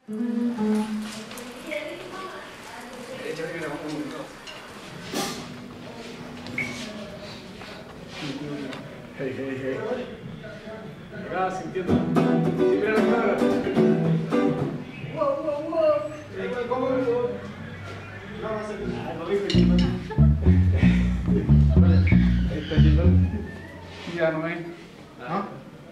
Hey, hey, hey. Acá sintiendo. Sí, mira la cámara. Wow, wow, wow. ¿Cómo? No, no sé. No viste. Ahí está yendo. Ya no hay. ¿No?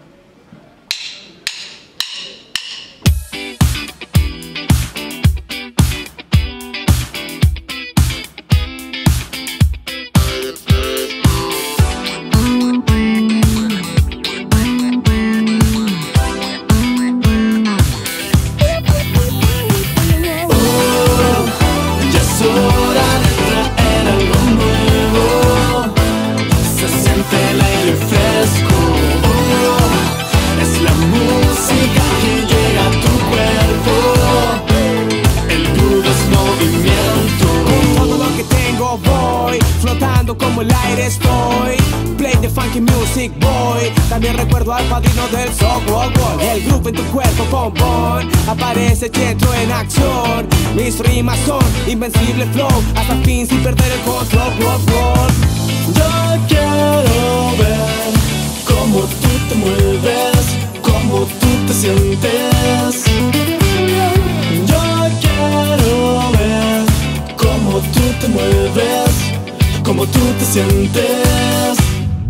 Como el aire estoy, play the funky music boy. También recuerdo al padrino del softball. El grupo en tu cuerpo, pom pom. Aparece Jetro en acción. Mis rimas son invencible flow. Hasta el fin sin perder el control. Yo quiero ver cómo tú te mueves, cómo tú te sientes. Yo quiero ver cómo tú te mueves, cómo tú te sientes.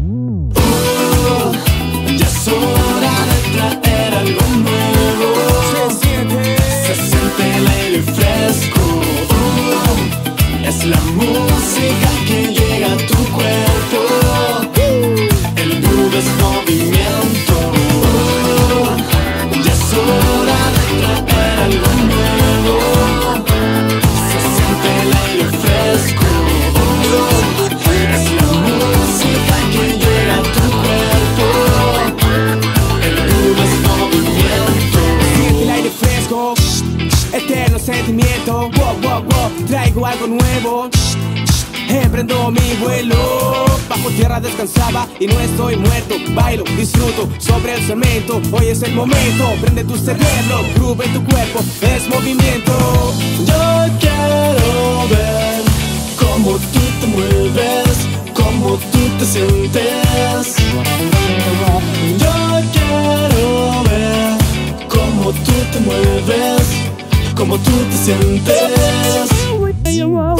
Ya es hora de traer algo nuevo. Se siente el aire fresco. Es la música que llega a tu cuerpo. El groove es movimiento. Ya es hora de traer algo nuevo. Se siente el aire fresco. Eterno sentimiento, wow, wow, wow. Traigo algo nuevo, emprendo mi vuelo. Bajo tierra descansaba y no estoy muerto. Bailo, disfruto sobre el cemento. Hoy es el momento, prende tu cerebro. Groove en tu cuerpo, es movimiento. Yo quiero ver cómo tú te mueves, cómo tú te sientes. Yo quiero ver cómo tú te mueves, cómo tú te sientes.